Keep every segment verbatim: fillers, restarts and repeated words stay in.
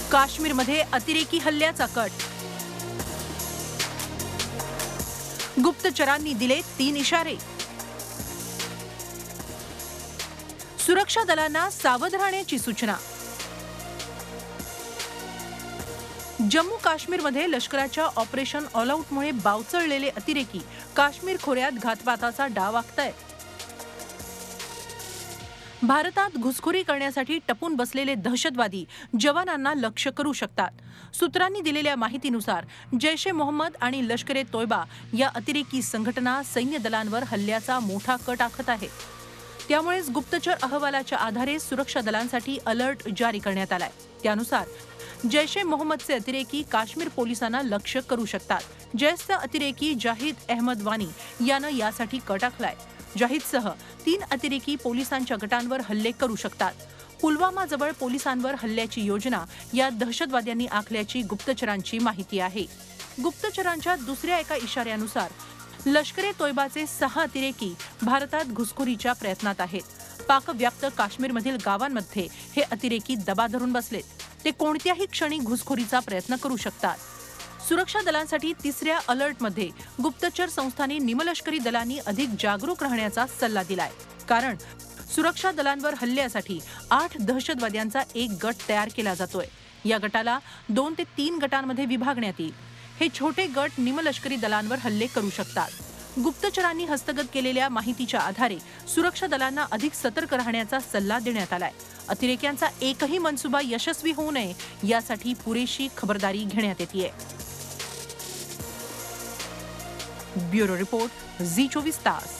काश्मीरमध्ये अतिरेकी हल्ल्याचा कट. गुप्तचरांनी दिले तीन इशारे. सुरक्षा दलांना सावध राहण्याची सूचना. जम्मू काश्मीरमध्ये लष्कराच्या ऑपरेशन ऑल आउटमुळे बावचळलेले अतिरेकी काश्मीर खोऱ्यात घातपाताचा डाव आखतायत. भारतात घुसखोरी करण्यासाठी टपून बसलेले दहशतवादी जवानांना लक्ष्य करू शकतात. सूत्रांनी दिलेल्या माहितीनुसार जैश ए मोहम्मद आणि लष्कर ए तोयबा या अतिरेकी संघटना सैन्य दलांवर हल्ल्याचा मोठा कट आखत आहेत. त्यामुळेच गुप्तचर अहवालाच्या आधारे सुरक्षा दलांसाठी अलर्ट जारी करण्यात आलाय. त्यानुसार जैश ए मोहम्मदचे अतिरेकी काश्मीर पोलिसांना लक्ष्य करू शकतात. जैशचा अतिरेकी जाहिद अहमद वानी यानं यासाठी कट आखलाय. जाहिदसह तीन अतिरेकी पोलिसांच्या गटांवर हल्ले करू शकतात. पुलवामाजवळ पोलिसांवर हल्ल्याची योजना या दहशतवाद्यांनी आखल्याची गुप्तचरांची माहिती आहे. गुप्तचरांच्या दुसऱ्या एका इशाऱ्यानुसार लष्कर ए तोयबाचे सहा अतिरेकी भारतात घुसखोरीच्या प्रयत्नात आहेत. पाकव्याप्त काश्मीरमधील गावांमध्ये हे अतिरेकी दबा धरून बसलेत. ते कोणत्याही क्षणी घुसखोरीचा प्रयत्न करू शकतात. सुरक्षा दलांसाठी तिसऱ्या अलर्टमध्ये गुप्तचर संस्थांनी निमलष्करी दलांनी अधिक जागरूक राहण्याचा सल्ला दिलाय. कारण सुरक्षा दलांवर हल्ल्यासाठी आठ दहशतवाद्यांचा एक गट तयार केला जातोय. या गटाला दोन ते तीन गटांमध्ये विभागण्यात येईल. हे छोटे गट निमलष्करी दलांवर हल्ले करू शकतात. गुप्तचरांनी हस्तगत केलेल्या माहितीच्या आधारे सुरक्षा दलांना अधिक सतर्क राहण्याचा सल्ला देण्यात आलाय. अतिरेक्यांचा एकही मनसुबा यशस्वी होऊ नये यासाठी पुरेशी खबरदारी घेण्यात येतेय. ब्युरो रिपोर्ट, झी चोवीस तास.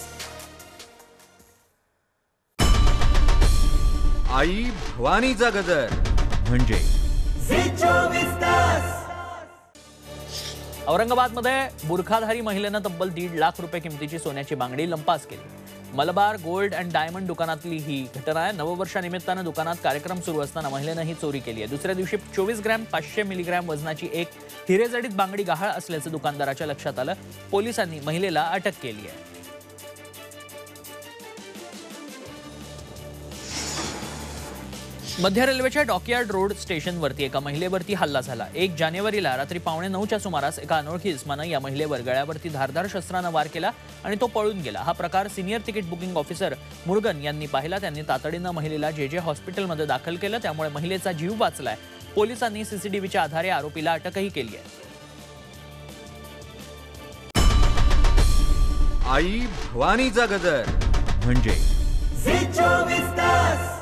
आई भवानीचा गजर म्हणजे झी चोवीस तास. औरंगाबादमध्ये बुरखाधारी महिलेनं तब्बल दीड लाख रुपये किमतीची सोन्याची बांगडी लंपास केली. मलबार गोल्ड अँड डायमंड दुकानातली ही घटना आहे. नववर्षानिमित्तानं दुकानात कार्यक्रम सुरू असताना महिलेनं ही चोरी केली आहे. दुसऱ्या दिवशी चोवीस ग्रॅम पाचशे मिलीग्रॅम वजनाची एक हिरेजडित बांगडी गहाळ असल्याचं दुकानदाराच्या लक्षात आलं. पोलिसांनी महिलेला अटक केली आहे. मध्य रेल्वेच्या डॉकयार्ड रोड स्टेशनवरती एका महिलेवरती हल्ला झाला. एक जानेवारीला रात्री पावणे नऊच्या सुमारास एका अनोळखी इसमानं या महिलेवर गळ्यावरती धारदार शस्त्रानं वार केला आणि तो पळून गेला. हा प्रकार senior ticket booking officer Murugan यांनी पाहिला. त्यांनी तातडीनं महिलेला जे जे हॉस्पिटलमध्ये दाखल केलं. त्यामुळे महिलेचा जीव वाचलाय. पोलिसांनी सीसीटीव्हीच्या आधारे आरोपीला अटकही केली आहे. आई भवानीचा गजर म्हणजे झी चोवीस तास.